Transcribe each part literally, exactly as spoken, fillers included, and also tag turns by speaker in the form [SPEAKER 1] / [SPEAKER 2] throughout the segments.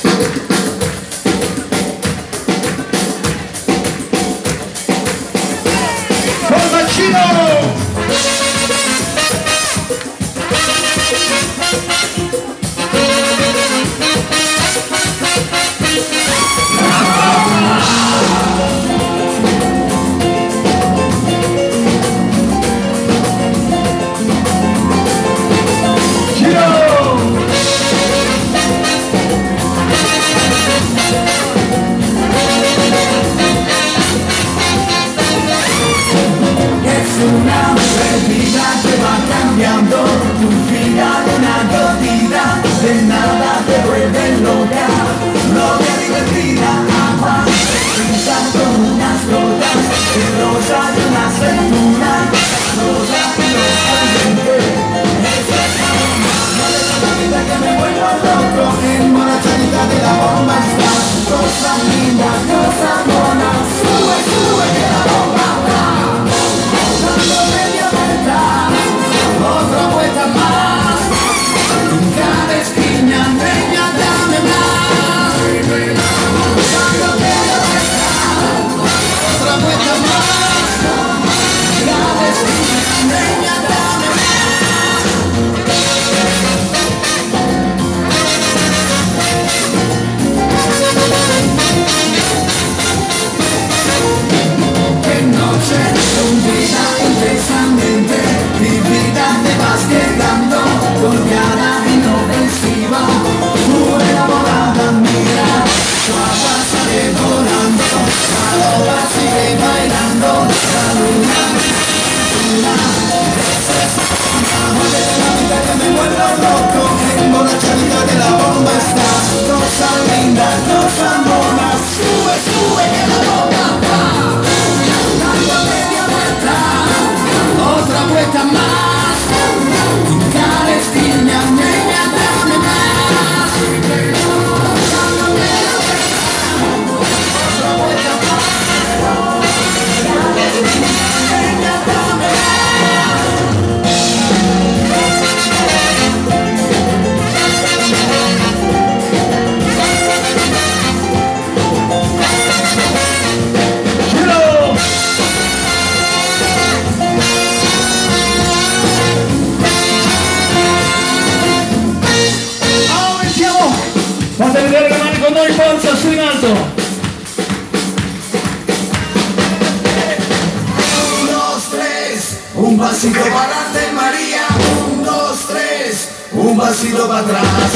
[SPEAKER 1] Un pasito para adelante, María, un, dos, tres, un pasito para atrás.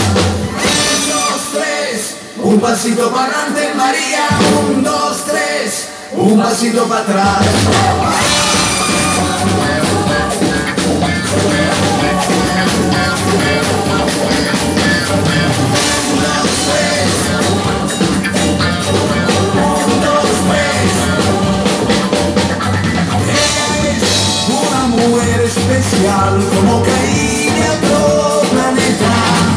[SPEAKER 1] Un, dos, tres, un pasito para adelante, María, un, dos, tres, un pasito para atrás. Especial como caí de otro planeta.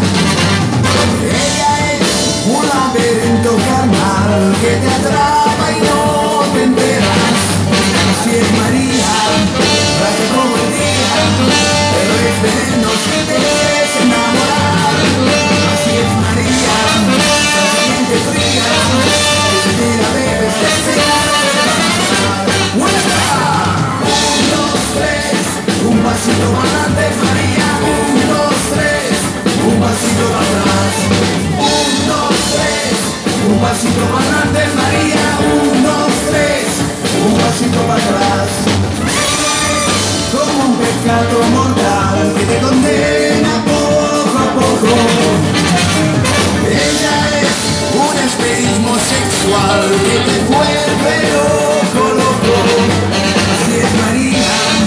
[SPEAKER 1] Ella es un laberinto carnal que te atrapa y no te enteras. Así es María, la que como el día, pero es veneno si te quieres enamorar. Así es María, la caliente fría, que se tira bebes que se un pasito para adelante, María, un, dos, tres, un pasito para atrás. Un, dos, tres, un pasito para adelante, María, un, dos, tres, un pasito para atrás. Como un pecado mortal que te condena poco a poco. Ella es un espejismo sexual que te vuelve loco, loco. Así es María,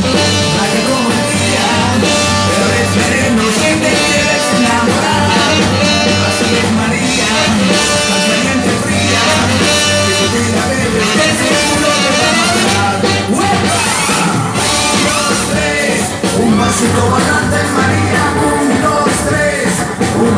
[SPEAKER 1] sereno si te quieres enamorar. Así es María, tan caliente fría, que se tira bebé, que seguro te va a matar. ¡Uepa! Un, dos, tres, un pasito para adelante, María. Un, dos, tres, un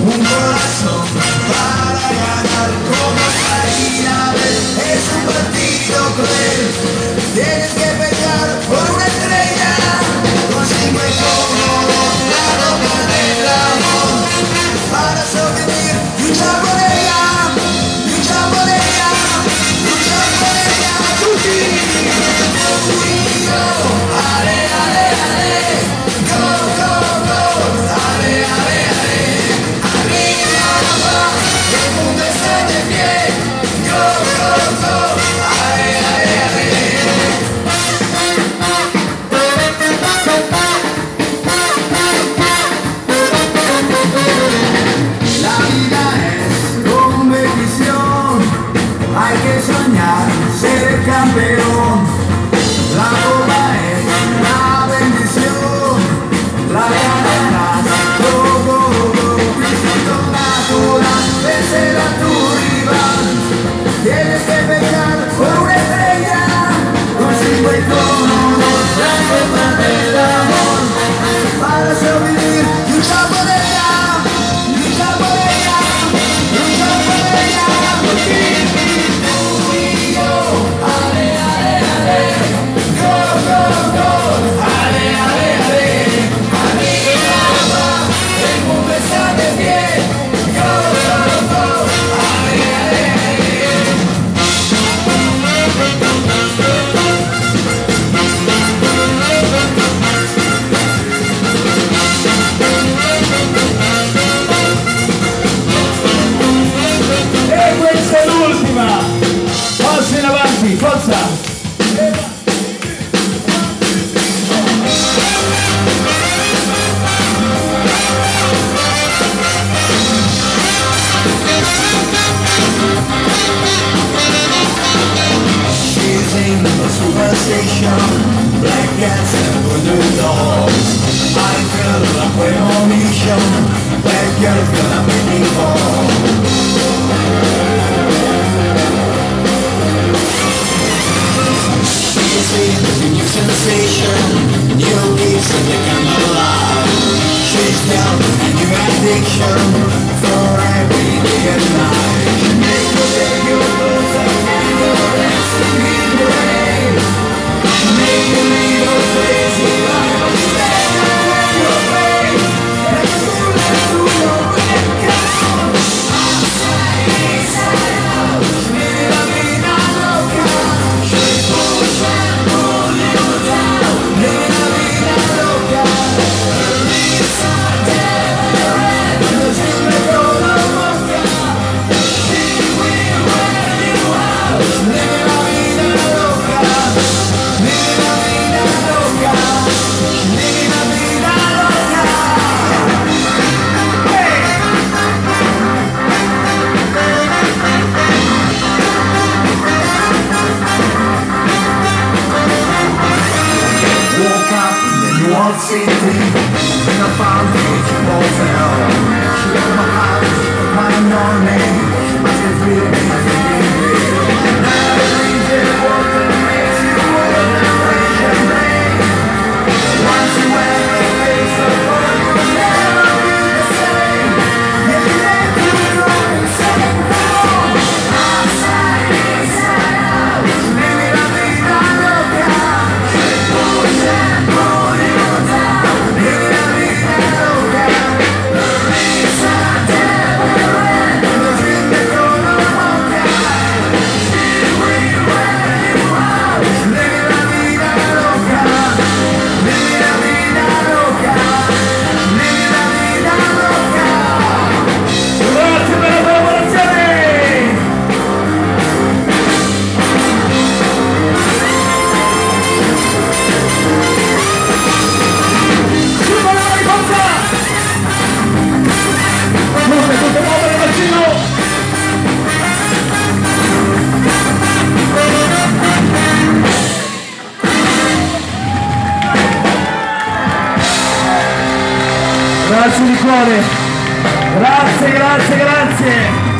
[SPEAKER 1] un corazón para ganar como Sainabel. Es un partido cruel, tienes que pelear por una estrella, consigo el cómodo, la ropa del amor, para sobrevivir, lucha por ella, lucha por ella, lucha por ella, tutti, tutti, yo, ale, ale, ale, go, go, go, ale, ale, ale, arriba, va, el mundo está de pie, go, go, go, ale, ale, ale. La vida es competición, hay que soñar, ser campeón. La copa es la bendición, la ganarás, go, go, go. Instinto natural, vencer a tu rival, tienes que pelear por una estrella, consigo el cómodo, la copa del amor, para sobrevivir, lucha por ella, lucha por ella, lucha por ella, por ti, tú y yo, ale, ale, ale, go, go, go, ale, ale, ale, arriba va, el mundo está de pie, go, go, go, ale, ale, ale.
[SPEAKER 2] E questa è l'ultima, forza in avanti, forza!
[SPEAKER 1] She's in the superstation, black cats and voodoo dolls. I feel like we're on mission, that girl's gonna make me fall. She's in the new sensation, new kids and they come alive. She's down with a new addiction for every day and night. She makes you take your clothes and anger and sing in the rain. She makes you leave your crazy life and stand on your pain. And you let to know when it comes. Outside, inside out, living la vida loca. She push and pull you down, living la vida loca. Risa, terror, no siempre con la boca. She will wear you out, living la vida loca, living la vida loca, living la vida loca. Woke up in the New York City in a foundation motel. She left my house, crying on me. She must have really been a big deal. Now the reason water makes you wanna drink champagne. Once you wear a face of gold, you'll never be the same. Yeah, you let you go and say no. Outside, inside out, living la vida loca. Push and pull you down, living la vida loca. Risa, terror, no siempre con la boca. She will wear you out, living la vida loca, living la vida loca, living la vida loca.
[SPEAKER 2] Grazie per la collaborazione! Su con la mano di forza! Tutte, tutte muovere bacino! Grazie di cuore, grazie, grazie, grazie!